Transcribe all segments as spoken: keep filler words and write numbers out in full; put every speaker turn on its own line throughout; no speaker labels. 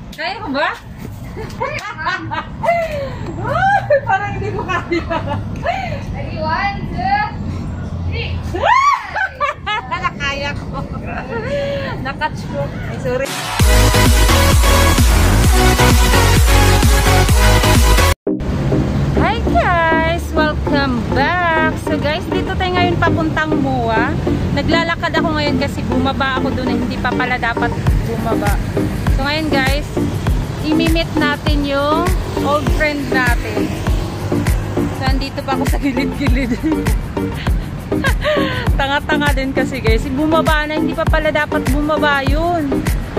Kaya ko ba? Ay, parang hindi ko kaya.
Ready, one, two, three.
Nakaya ko. Nakatch ko. Ay, sorry. Hi guys! Welcome back! So guys, dito tayo ngayon papuntang M O A. Naglalakad ako ngayon kasi bumaba ako doon na hindi pa pala dapat bumaba. So ngayon guys, imimit natin yung old friend natin. So andito pa ako sa gilid-gilid. Tanga-tanga din kasi guys. Bumaba na, hindi pa pala dapat bumaba yun.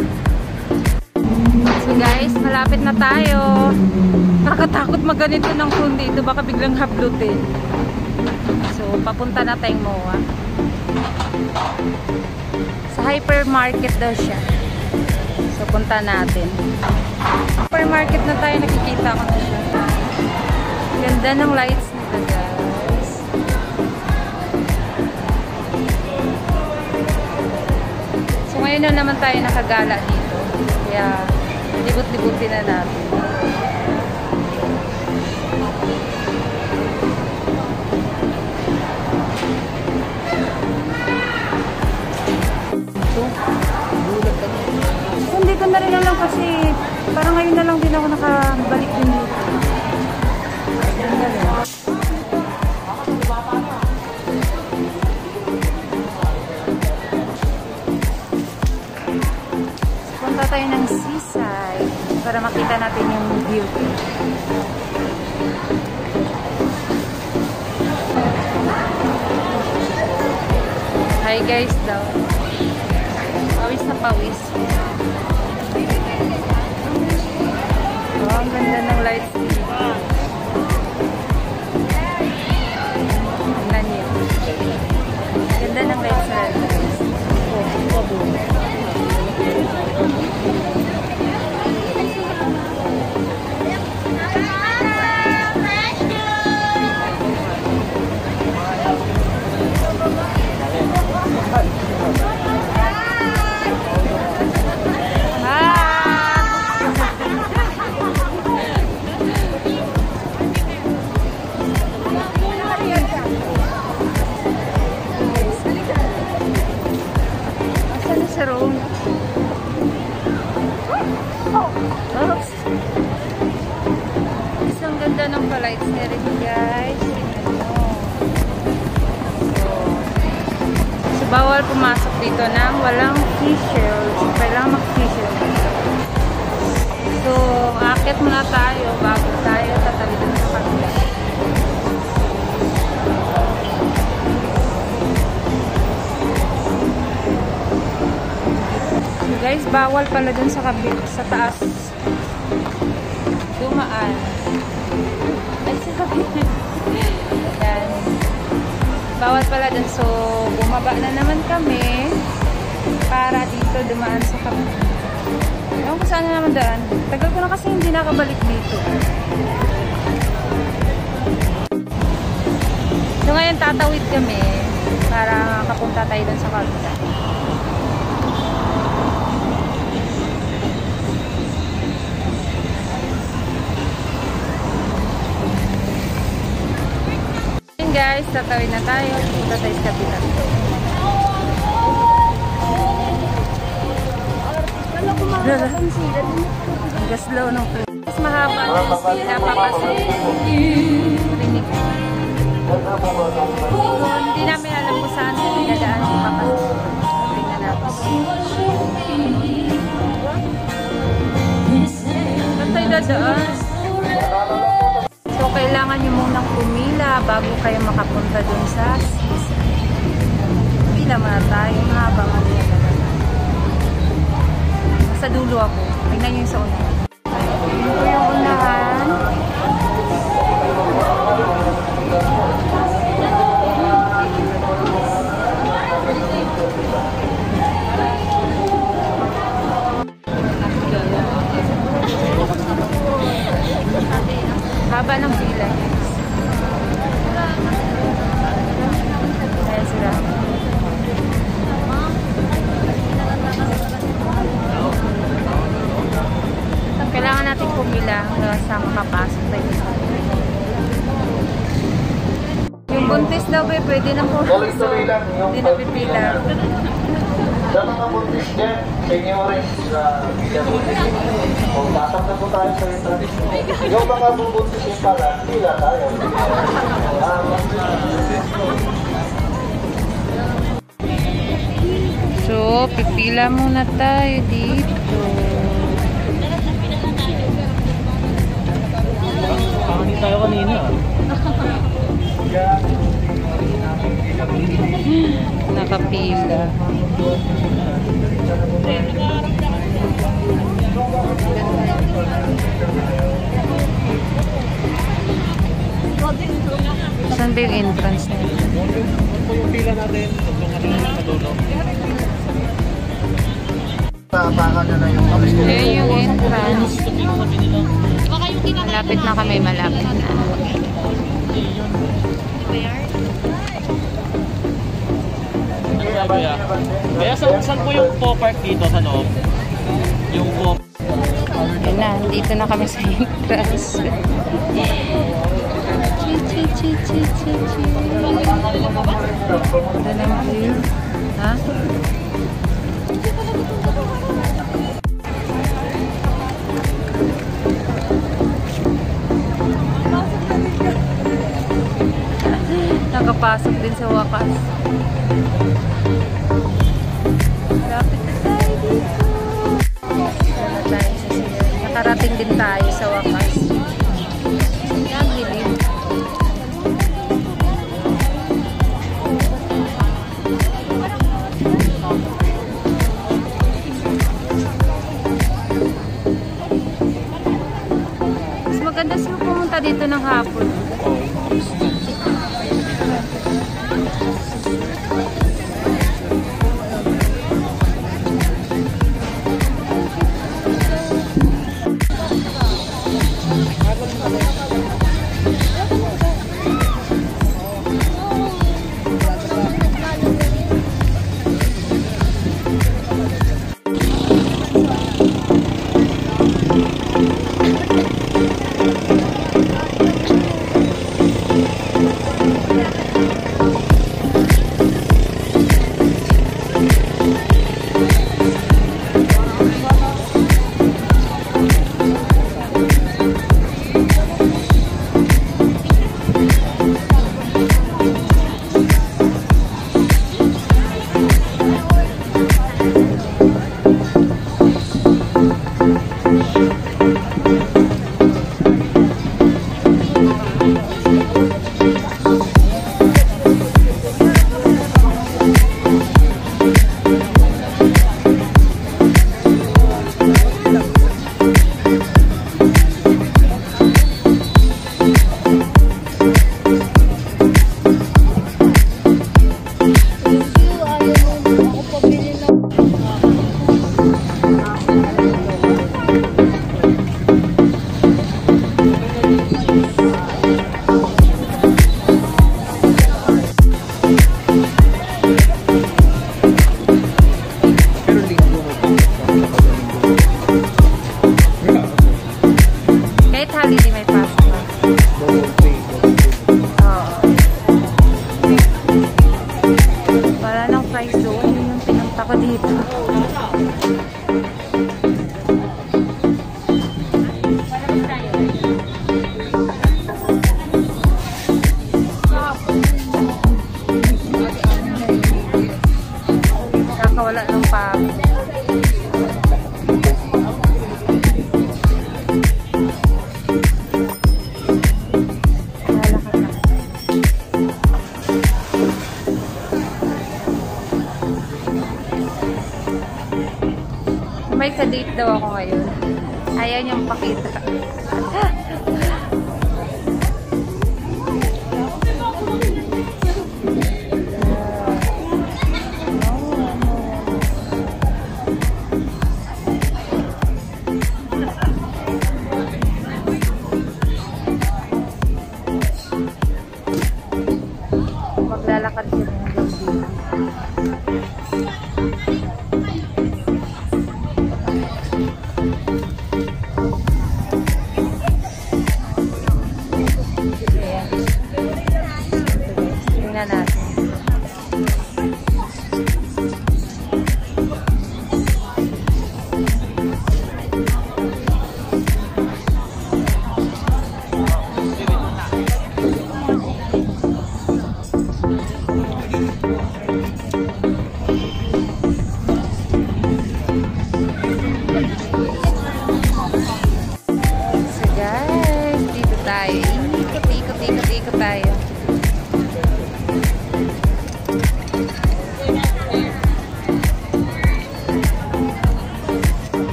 So guys, malapit na tayo. Nakakatakot magganito ng phone dito. Baka biglang hablutin. So, papunta na tayong M O A. Sa hypermarket daw siya. So, punta natin. Hypermarket na tayo. Nakikita ko na siya. Ganda ng lights nito guys. So, ngayon na naman tayo nakagala dito. Kaya, libot-libutin na natin. Dito na rin lang kasi parang ngayon na lang din ako nakabalik din dito. Punta tayo ng seaside para makita natin yung view. Hi guys daw. Pawis na pawis. Oh, ang ganda ng lights dito. Tingnan niyo. Ganda ng lights na guys. Oh, oh, oh. Ng lights niya rin guys. So, so bawal pumasok dito nang walang facial. So, kailangan mag-facial dito. So, akit muna tayo bago tayo tatawid dun sa kanila. So guys, bawal pala dun sa kabit, sa taas. Dumaan. Yan. Bawal pala dun. So, bumaba na naman kami para dito dumaan sa kapit. Ewan ko saan na naman daan. Tagal ko na kasi hindi nakabalik dito. So, ngayon tatawid kami para kapunta tayo dun sa kapit. Guys, tatawid na tayo. Punta tayo sa kapitan. Ang gaslaw ng pwede. Mas mahaba ng sila papasok. Rinig. Hindi namin alam kung saan dinadaan yung papasok. Tingnan natin. Saan tayo dadaan? So, kailangan nyo munang pumila bago kayo makapunta dun sa seaside. Pila muna tayo. Mahaba nga niya talaga. Sa dulo ako. Tingnan nyo yung sa unahan. Tingnan ko yung unahan. Haba ng pila. Ayan sila. Kailangan natin pumila hanggang sa makapasok tayo. Yung buntis daw eh, pwede na po. So, hindi na pipila.
Sa mga buntis dyan, senyorin sa pila buntis. Kung pasok na po tayo sa entrance. Yung mga bubuntis yung pala, pila tayo.
So, pipila muna tayo dito.
Parang hindi tayo kanina.
Nakapila. Saan ba yung entrance na yun?
Ito yung pila natin. Yung kanina sa dulo.
Tapakan na na yung kamis.
Ayan yung entrance. Malapit na kami, malapit na.
Kaya, kaya saan, saan po yung po-park dito sa loob? Yung po...
Ayan na, dito na kami sa entrance. Chi, chi, chi, chi, chi, chi. Ito na ang view. Ha? Nakapasok din sa wakas. Lapit na tayo dito. Sana tayo sa sila. Nakarating din tayo sa wakas. Nagdilim. Mas maganda sila pumunta dito ng hapon. May ka-date daw ako ngayon. Ayaw niyang pakita. Maglalakad siya ng gabi.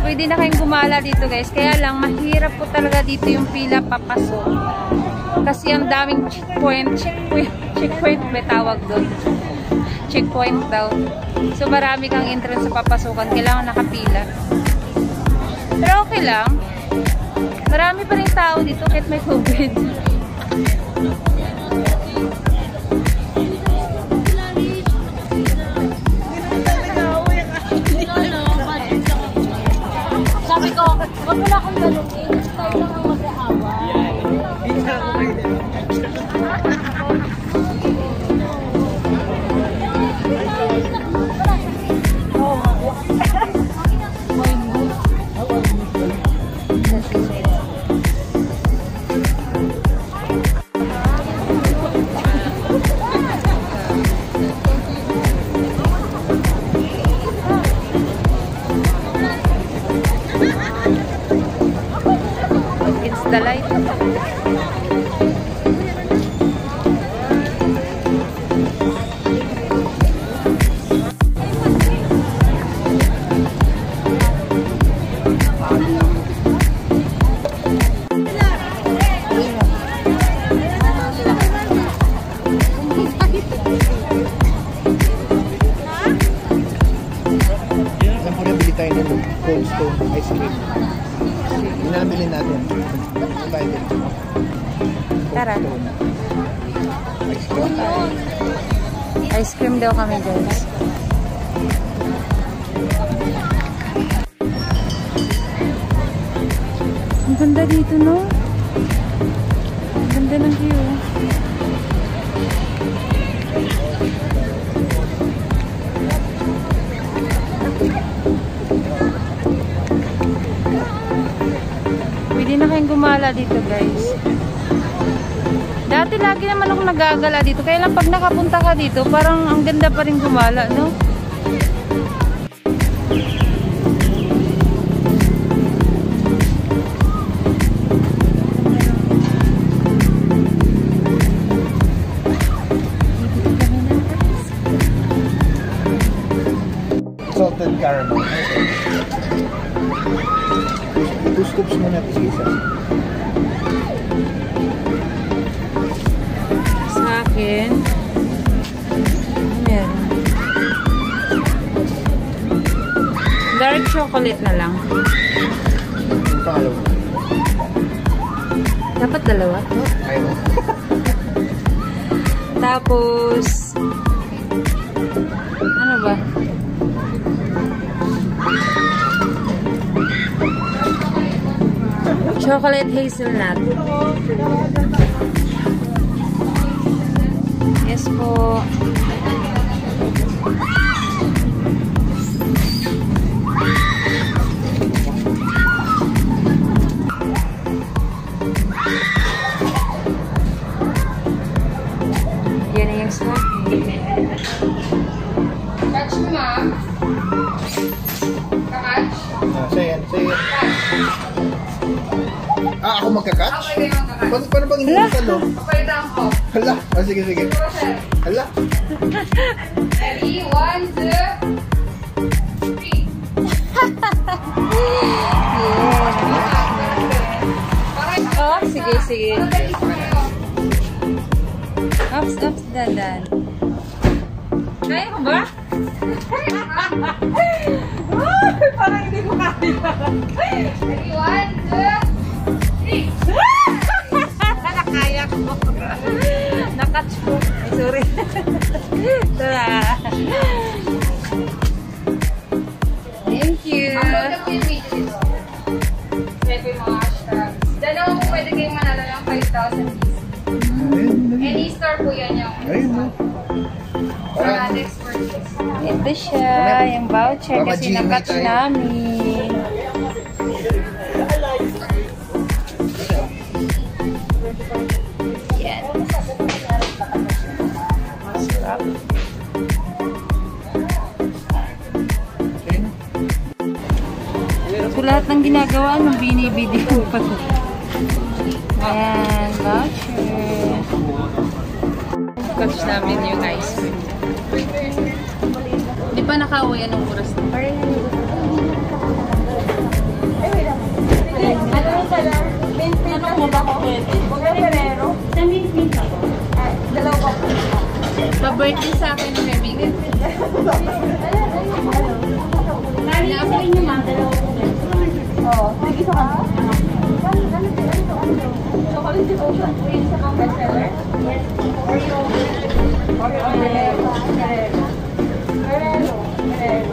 pwede na kayong gumala dito guys. Kaya lang, mahirap po talaga dito yung pila papasok. Kasi ang daming checkpoint, checkpoint, checkpoint may tawag doon. Checkpoint daw. So marami kang entrance sa papasukan. Kailangan nakapila. Pero okay lang. Marami pa rin tao dito kahit may COVID.
Sabi ko, wag mo na akong dalungin. Tayo lang ang mag-aawa.
It's the light.
Alam ko na bili tayo ng Cold Stone ice cream. Yun na nabili natin. Ano tayo dito?
Tara.
Ice cream tayo.
Ice cream daw kami guys. Ang ganda dito, no? Ang ganda ng view. Pwede na kayong gumala dito guys. Dati lagi naman ako nagagala dito. Kaya lang pag nakapunta ka dito, parang ang ganda pa rin gumala, no?
Salted caramel. Two scoops muna ito isa.
Sa akin, meron. Dark chocolate na lang.
Yung pangalawa.
Dapat dalawa.
Ayaw.
Tapos, ano ba? Chocolate hazelnut. Yes po. Yan na yung snack.
Catch mo, ma. Kakatch?
Ah, say yan, say yan. Ah, ako magka-catch?
Ako kayo yung kakatch.
Paano, paano bang iniisan, no?
Papalitan ko.
Hala, ah, sige, sige.
Puro siya.
Hala.
Ready? One, two, three.
Oh, sige, sige.
Ready for you.
Ups, ups, dandan. Kaya mo ba? Parang hindi ko kaya.
Ready? One, two, three.
Nakaya ko. Nakatch ko. Ay, sorry. Tara. Thank you.
Upload na po yung video dito. Kaya po yung mga hashtags. Dalawa po pwede kayong manalo ng five thousand pieces.
Ayun,
Any store po yan yung
ayun, no?
sa next purchase.
Ito siya. Yung voucher
Mama
kasi
Jimmy
nakatch
tayo.
namin. Yan. Masarap.
Ayun.
So lahat ng ginagawa ng binibideo pa. Ayan, voucher. Catch namin yung ice cream. Di pa nakauwi anong oras na?
ba ko? Huwag na Ferrero. Ay, dalawa ba po?
Pa-birthday sa akin ng kaibigan.
Naasahin niyo ma, dalawa po. Oo, sige sa ka. Chocolate devotion po yun sa mga bestseller? Yes. Oreo. Oreo. Ferrero. Ferrero. Ferrero.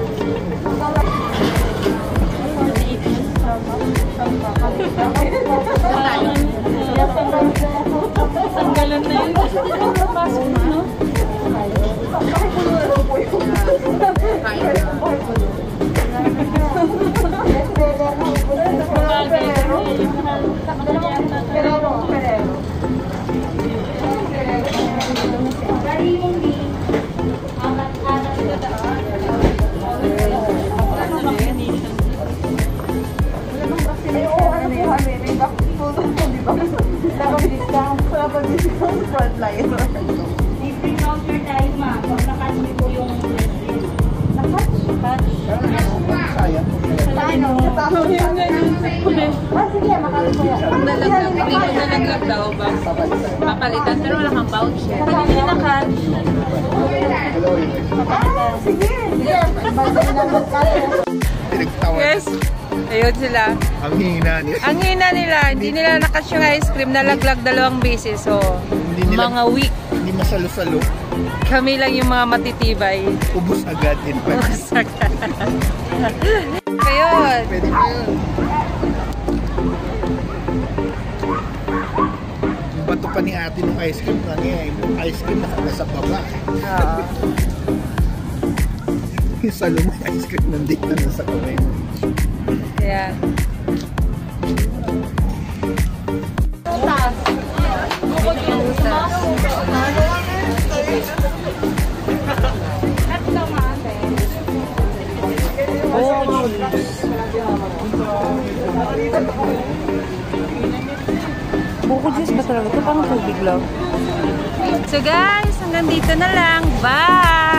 Tanggalan na yun. Pasok na, no? Hindi ko nalaglag daw ba? Papalitan, pero wala kang voucher. Hindi na cash. Yes. Ayun sila.
Ang hina nila.
Ang hina nila, hindi nila nakas yung ice cream, nalaglag dalawang beses. So,
Hindi nila-
mga week.
Hindi masalo-salo.
Kami lang yung mga matitibay.
Ubus agad din pa.
Ayun.
Pwede pa yun. Yung bato pa ni ate nung ice cream na niya. Yung ice cream na nasa baba.
Oo.
Yung salo mo ice cream nandito na sa kamay mo.
Ayan. Buko juice ba talaga ito? Parang tubig lang. So guys, hanggang dito na lang. Bye!